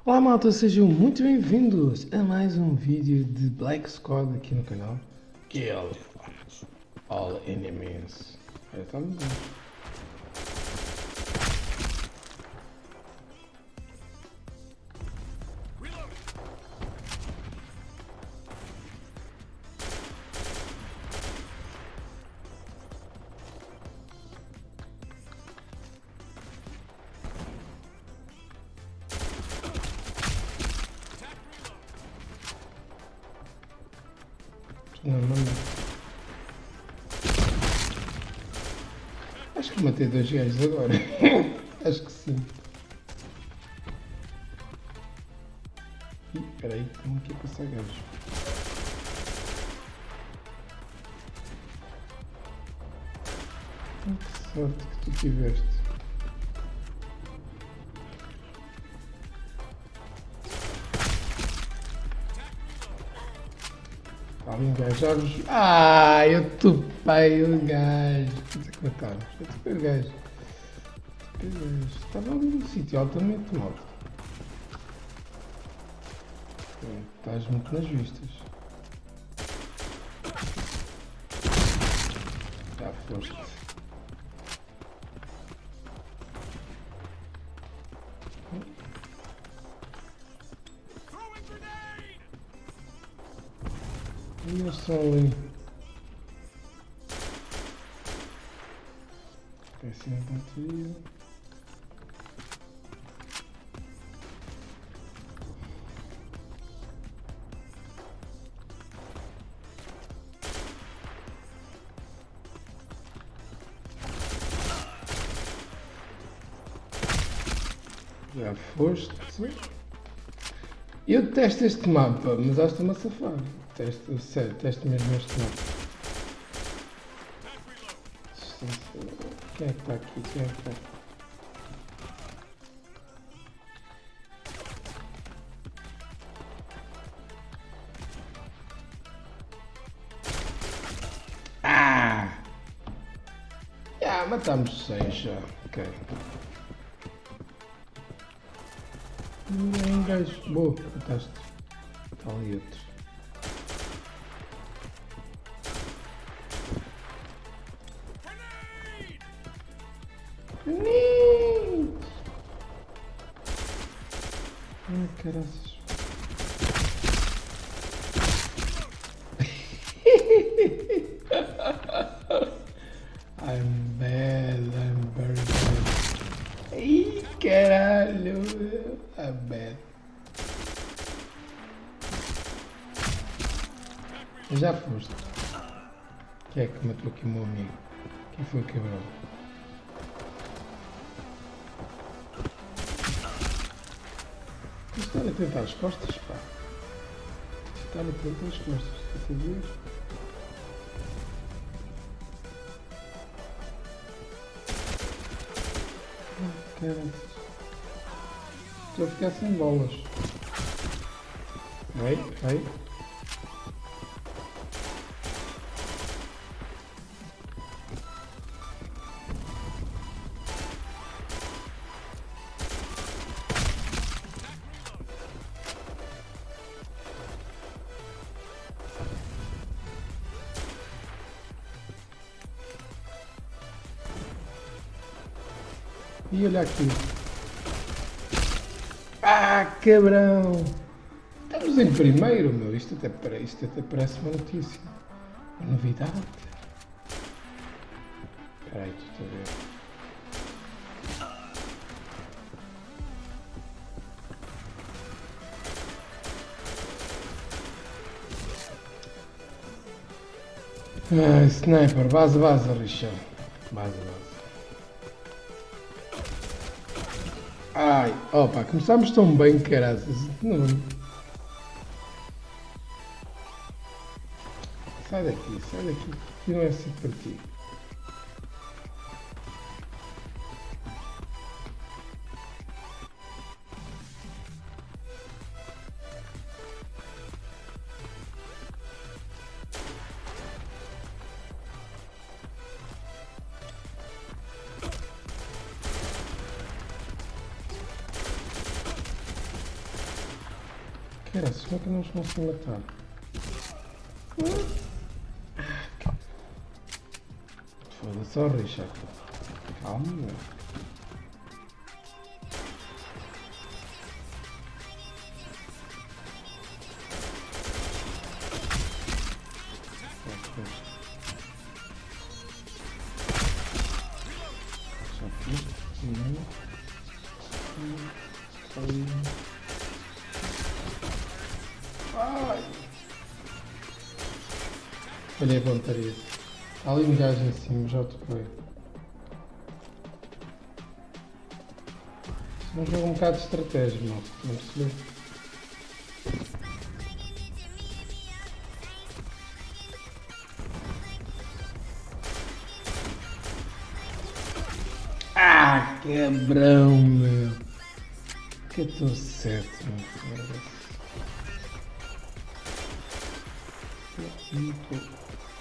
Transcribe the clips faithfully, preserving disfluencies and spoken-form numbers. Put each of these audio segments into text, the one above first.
Olá malta, sejam muito bem-vindos a mais um vídeo de Black Squad aqui no canal. Kill all enemies. Olha, está muito bem. Não, não, não. Acho que matei dois gajos agora. Acho que sim. Ih, espera aí, estão aqui a passar gajos. Oh, que sorte que tu tiveste. Está ali um gajo, já vos... Ah, eu topei o gajo. Vou ter que matar. Eu topei o gajo. Topei o gajo. Estava ali num sítio altamente mal. Estás muito nas vistas. Já foste. E eles estão ali. Péssima ponteria. Já foste. Eu detesto este mapa, mas acho que estou-me a safar. Testo, sério, testo mesmo este mapa. Quem é que está aqui? Quem é que está aqui? Ah! Já, matamos seis já. Ok. Um gajo. Boa, mataste. Está ali outro. Ai, caraças. I'm bad, I'm very bad. Ai, caralho. I'm bad. Já foste. Quem é que matou aqui o meu amigo? Quem foi que quebrou? Estar a tentar as costas, pá. Estar a tentar as costas, estás a ver? Ah, caralho. Estou a ficar sem bolas. Ei, ei. E olha aqui. Ah, cabrão! Estamos em primeiro, meu. Isto até, parece, isto até parece uma notícia. Uma novidade. Espera aí, tu estás a ver. Ah, sniper, vaza, vaza, Richard. Vaza, vaza. Ai, opa, começámos tão bem, caraças. Não. Sai daqui, sai daqui. Não é assim para ti. Graças, como é que não os consegui matar? Foda-se, ó Richard. Calma, meu. Só fiz. Não. Ai! Olhei a pontaria. Há ali um gajo em cima, já tocou. Um jogo um bocado de estratégia, não, não percebeu? Ah, quebrão, meu! Que eu estou certo, meu foda-se. Muito.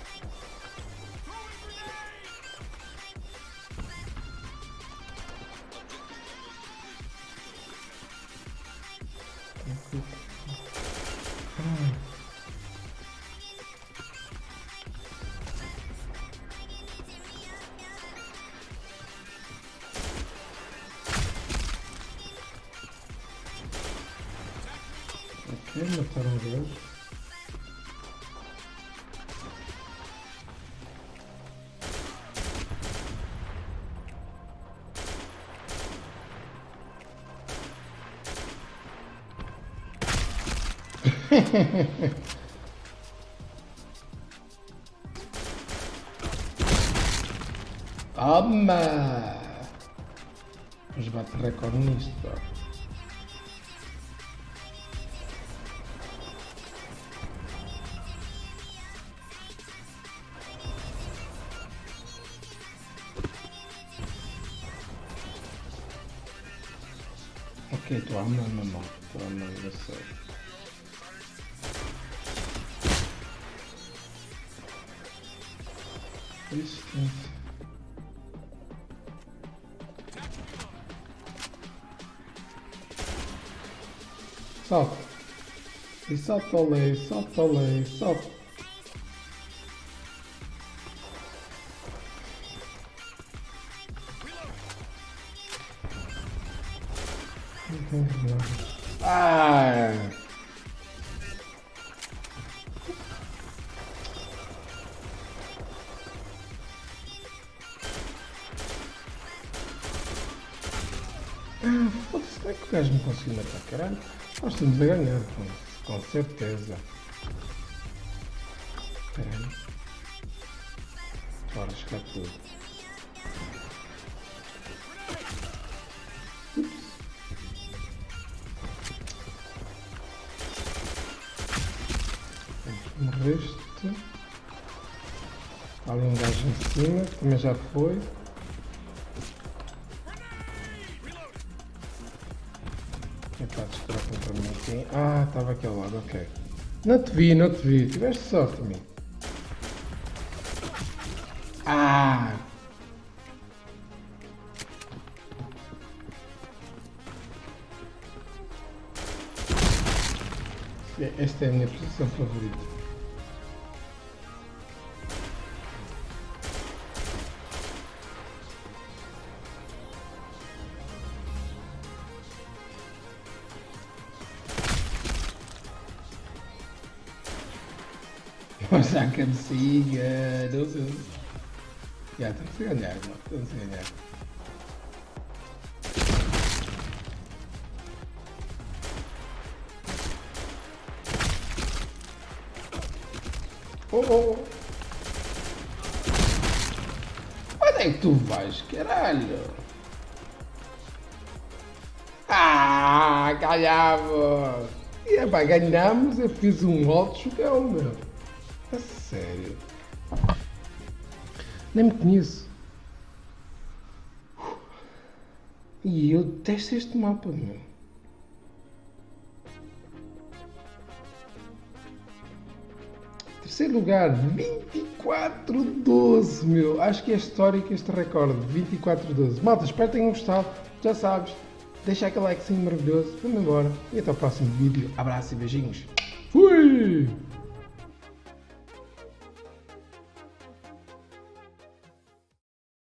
Ok, mataram dois. Toma! Mas bate recorde nisto, pá. Ok, estou a amar, mamão. Estou a amar, eu sei. Resistência. Salta. E salta a lei, salta a lei, salta. Ah! Ah, foda-se, como é que o gajo me conseguiu matar, caralho? Nós estamos a ganhar, com, com certeza. Caralho. Estou a arriscar tudo. Ups. Morreste. Há ali um gajo em cima, que também já foi. Está a disparar contra mim aqui. Ah, estava aqui ao lado, ok. Não te vi, não te vi. Tiveste sorte, amigo. Ah! Esta é a minha posição favorita. Mas já cabeceia, não sei. Já, estamos a ganhar, não? Estamos a ganhar. Oh, oh, oh. Onde é que tu vais, caralho? Ah, ganhamos! E é pá, ganhamos, eu fiz um alto jogão, meu. A sério. Nem me conheço. E eu detesto este mapa, meu. Terceiro lugar, vinte e quatro doze, meu. Acho que é histórico este recorde, vinte e quatro doze. Malta, espero que tenham gostado. Já sabes, deixa aquele like maravilhoso, vamos embora e até o próximo vídeo. Abraço e beijinhos. Fui!